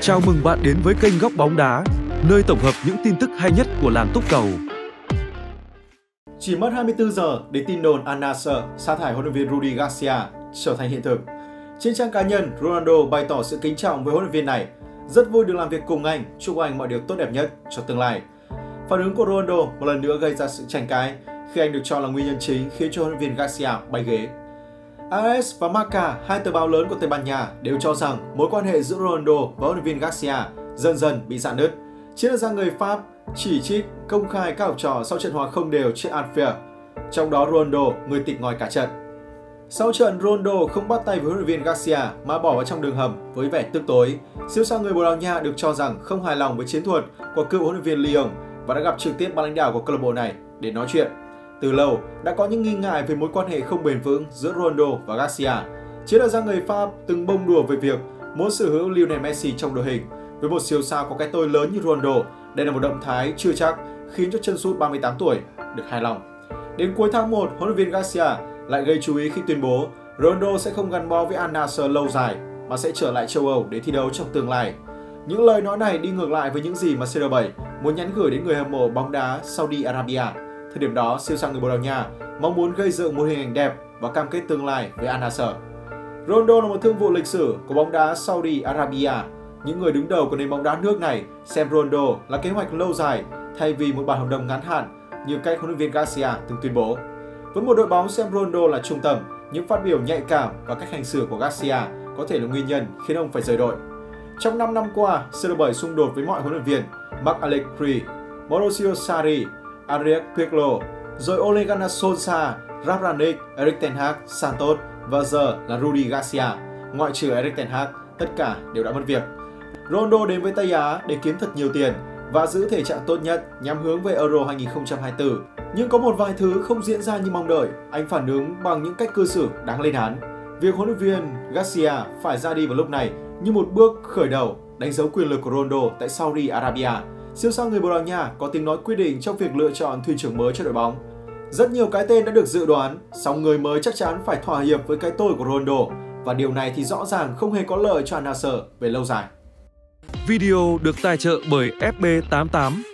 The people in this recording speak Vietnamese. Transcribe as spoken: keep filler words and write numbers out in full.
Chào mừng bạn đến với kênh Góc Bóng Đá, nơi tổng hợp những tin tức hay nhất của làng túc cầu. Chỉ mất hai mươi tư giờ để tin đồn Al Nassr sa thải huấn luyện viên Rudi Garcia trở thành hiện thực. Trên trang cá nhân, Ronaldo bày tỏ sự kính trọng với huấn luyện viên này. Rất vui được làm việc cùng anh, chúc anh mọi điều tốt đẹp nhất cho tương lai. Phản ứng của Ronaldo một lần nữa gây ra sự tranh cãi khi anh được cho là nguyên nhân chính khiến cho huấn luyện viên Garcia bay ghế. a ét và Marca, hai tờ báo lớn của Tây Ban Nha, đều cho rằng mối quan hệ giữa Ronaldo và huấn luyện viên Garcia dần dần bị rạn nứt. Chính là do người Pháp chỉ trích công khai các học trò sau trận hòa không đều trước Anfield, trong đó Ronaldo người tịt ngòi cả trận. Sau trận, Ronaldo không bắt tay với huấn luyện viên Garcia mà bỏ vào trong đường hầm với vẻ tức tối. Siêu sao người Bồ Đào Nha được cho rằng không hài lòng với chiến thuật của cựu huấn luyện viên Lyon và đã gặp trực tiếp ban lãnh đạo của câu lạc bộ này để nói chuyện. Từ lâu đã có những nghi ngại về mối quan hệ không bền vững giữa Ronaldo và Garcia. Chính là do người Pháp từng bông đùa về việc muốn sở hữu Lionel Messi trong đội hình. Với một siêu sao có cái tôi lớn như Ronaldo, đây là một động thái chưa chắc khiến cho chân sút ba mươi tám tuổi được hài lòng. Đến cuối tháng một, huấn luyện viên Garcia lại gây chú ý khi tuyên bố Ronaldo sẽ không gắn bó với Al Nassr lâu dài mà sẽ trở lại châu Âu để thi đấu trong tương lai. Những lời nói này đi ngược lại với những gì mà xê rờ bảy muốn nhắn gửi đến người hâm mộ bóng đá Saudi Arabia. Thời điểm đó, siêu sao người Bồ Đào Nha mong muốn gây dựng một hình ảnh đẹp và cam kết tương lai với Al Nassr. Ronaldo là một thương vụ lịch sử của bóng đá Saudi Arabia. Những người đứng đầu của nền bóng đá nước này xem Ronaldo là kế hoạch lâu dài thay vì một bản hợp đồng ngắn hạn như cách huấn luyện viên Garcia từng tuyên bố. Với một đội bóng xem Ronaldo là trung tâm, những phát biểu nhạy cảm và cách hành xử của Garcia có thể là nguyên nhân khiến ông phải rời đội. Trong năm năm qua, xê rờ bảy xung đột với mọi huấn luyện viên Marc Allegri, Mauricio Sarri, Andrea Pirlo, rồi Ole Gunnar Solskjaer, Ralf Rangnick, Erik ten Hag, Santos và giờ là Rudi Garcia. Ngoại trừ Erik ten Hag, tất cả đều đã mất việc. Ronaldo đến với Tây Á để kiếm thật nhiều tiền và giữ thể trạng tốt nhất nhằm hướng về Euro hai không hai tư. Nhưng có một vài thứ không diễn ra như mong đợi, anh phản ứng bằng những cách cư xử đáng lên án. Việc huấn luyện viên Garcia phải ra đi vào lúc này như một bước khởi đầu đánh dấu quyền lực của Ronaldo tại Saudi Arabia. Siêu sao người Bồ Đào Nha có tiếng nói quyết định trong việc lựa chọn thuyền trưởng mới cho đội bóng. Rất nhiều cái tên đã được dự đoán, song người mới chắc chắn phải thỏa hiệp với cái tôi của Ronaldo và điều này thì rõ ràng không hề có lợi cho Al Nassr về lâu dài. Video được tài trợ bởi ép bê tám tám.